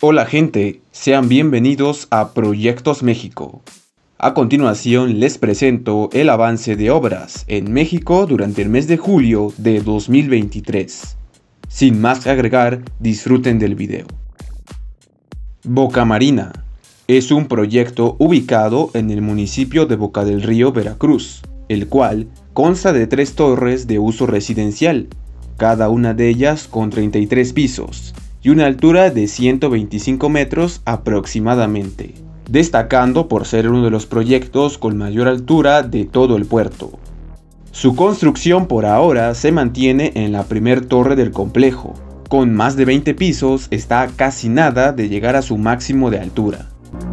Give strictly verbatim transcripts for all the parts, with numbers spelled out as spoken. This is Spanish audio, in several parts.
Hola gente, sean bienvenidos a Proyectos México. A continuación les presento el avance de obras en México durante el mes de julio de dos mil veintitrés. Sin más que agregar, disfruten del video. Boca Marina es un proyecto ubicado en el municipio de Boca del Río, Veracruz, el cual consta de tres torres de uso residencial, cada una de ellas con treinta y tres pisos y una altura de ciento veinticinco metros aproximadamente, destacando por ser uno de los proyectos con mayor altura de todo el puerto. Su construcción por ahora se mantiene en la primer torre del complejo. Con más de veinte pisos, está a casi nada de llegar a su máximo de altura.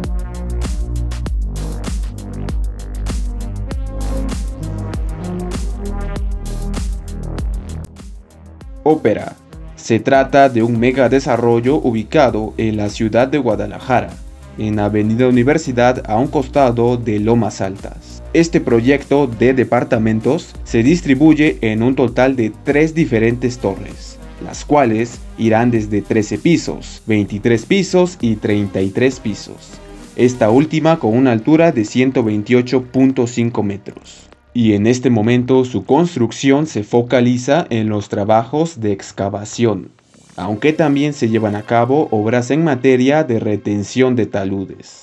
Ópera. Se trata de un mega desarrollo ubicado en la ciudad de Guadalajara, en Avenida Universidad a un costado de Lomas Altas. Este proyecto de departamentos se distribuye en un total de tres diferentes torres, las cuales irán desde trece pisos, veintitrés pisos y treinta y tres pisos, esta última con una altura de ciento veintiocho punto cinco metros. Y en este momento su construcción se focaliza en los trabajos de excavación, aunque también se llevan a cabo obras en materia de retención de taludes.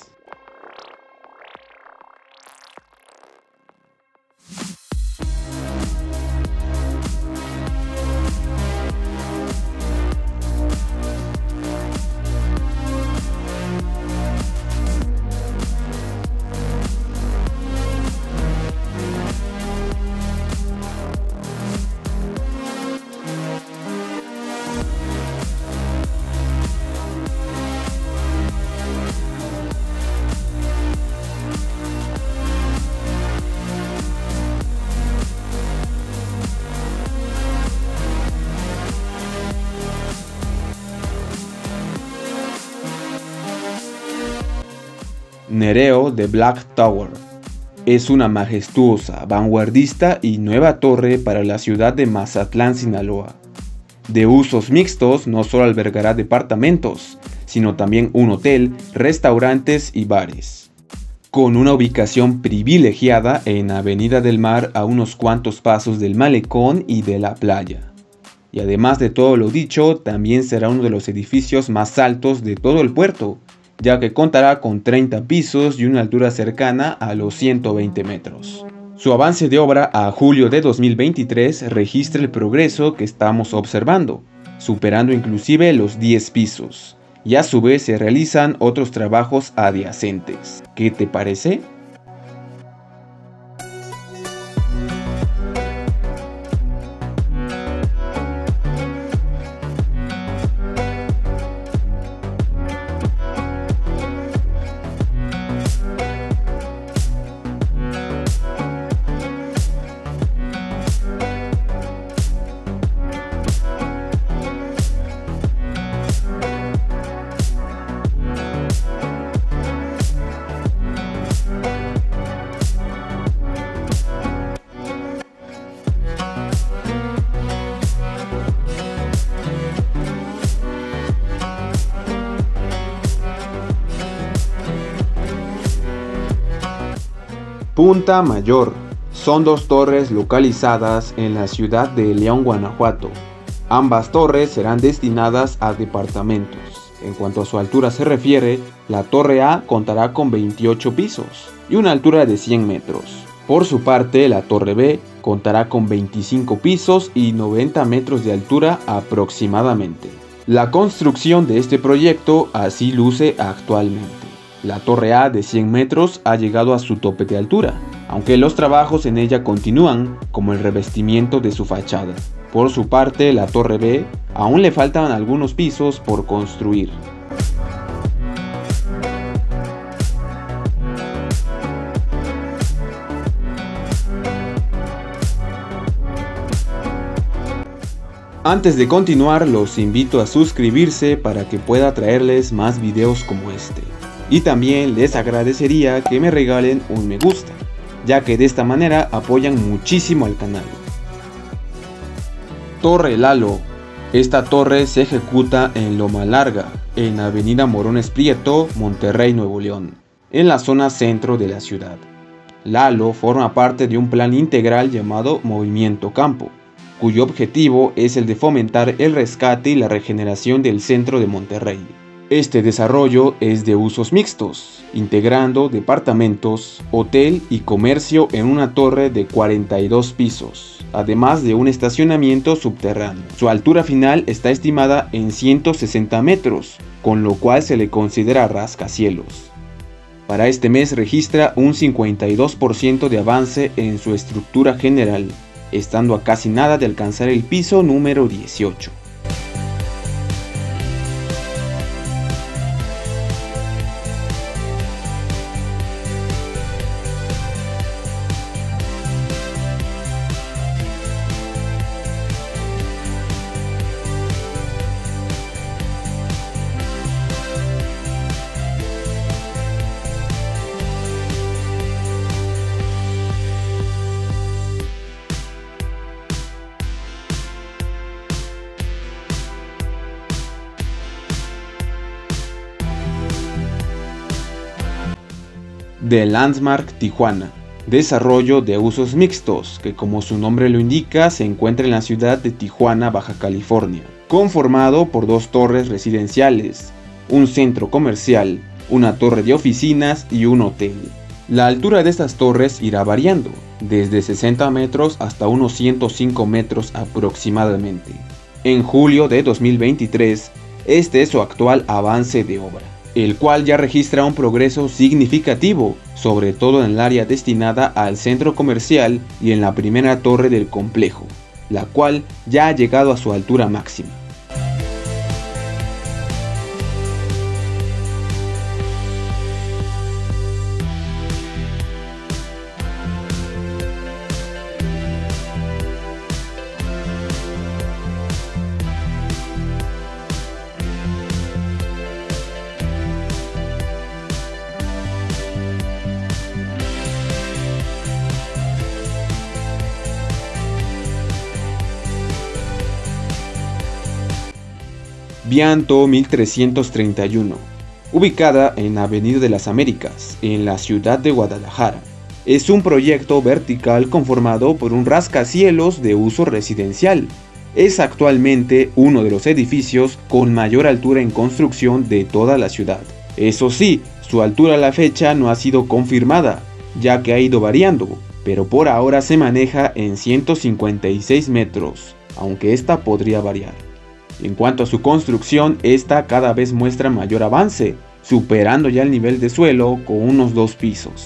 Nereo de Black Tower es una majestuosa, vanguardista y nueva torre para la ciudad de Mazatlán, Sinaloa. De usos mixtos, no solo albergará departamentos, sino también un hotel, restaurantes y bares. Con una ubicación privilegiada en Avenida del Mar a unos cuantos pasos del malecón y de la playa. Y además de todo lo dicho, también será uno de los edificios más altos de todo el puerto, ya que contará con treinta pisos y una altura cercana a los ciento veinte metros. Su avance de obra a julio de dos mil veintitrés registra el progreso que estamos observando, superando inclusive los diez pisos, y a su vez se realizan otros trabajos adyacentes. ¿Qué te parece? Punta Mayor. Son dos torres localizadas en la ciudad de León, Guanajuato. Ambas torres serán destinadas a departamentos. En cuanto a su altura se refiere, la torre A contará con veintiocho pisos y una altura de cien metros. Por su parte, la torre B contará con veinticinco pisos y noventa metros de altura aproximadamente. La construcción de este proyecto así luce actualmente. La torre A de cien metros ha llegado a su tope de altura, aunque los trabajos en ella continúan, como el revestimiento de su fachada. Por su parte, la torre B aún le faltan algunos pisos por construir. Antes de continuar, los invito a suscribirse para que pueda traerles más videos como este. Y también les agradecería que me regalen un me gusta, ya que de esta manera apoyan muchísimo al canal. Torre Lalo Esta torre se ejecuta en Loma Larga, en Avenida Morones Prieto, Monterrey, Nuevo León, en la zona centro de la ciudad. Lalo forma parte de un plan integral llamado Movimiento Campo, cuyo objetivo es el de fomentar el rescate y la regeneración del centro de Monterrey. Este desarrollo es de usos mixtos, integrando departamentos, hotel y comercio en una torre de cuarenta y dos pisos, además de un estacionamiento subterráneo. Su altura final está estimada en ciento sesenta metros, con lo cual se le considera rascacielos. Para este mes registra un cincuenta y dos por ciento de avance en su estructura general, estando a casi nada de alcanzar el piso número dieciocho. The Landmark Tijuana, desarrollo de usos mixtos, que como su nombre lo indica se encuentra en la ciudad de Tijuana, Baja California, conformado por dos torres residenciales, un centro comercial, una torre de oficinas y un hotel. La altura de estas torres irá variando, desde sesenta metros hasta unos ciento cinco metros aproximadamente. En julio de dos mil veintitrés, este es su actual avance de obra, el cual ya registra un progreso significativo, sobre todo en el área destinada al centro comercial y en la primera torre del complejo, la cual ya ha llegado a su altura máxima. Vianto mil trescientos treinta y uno, ubicada en Avenida de las Américas, en la ciudad de Guadalajara. Es un proyecto vertical conformado por un rascacielos de uso residencial. Es actualmente uno de los edificios con mayor altura en construcción de toda la ciudad. Eso sí, su altura a la fecha no ha sido confirmada, ya que ha ido variando, pero por ahora se maneja en ciento cincuenta y seis metros, aunque esta podría variar. En cuanto a su construcción, esta cada vez muestra mayor avance, superando ya el nivel de suelo con unos dos pisos.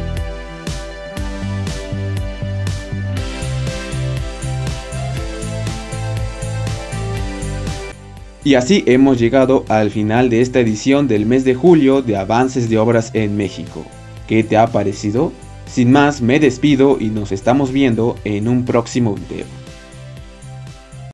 Y así hemos llegado al final de esta edición del mes de julio de Avances de Obras en México. ¿Qué te ha parecido? Sin más, me despido y nos estamos viendo en un próximo video.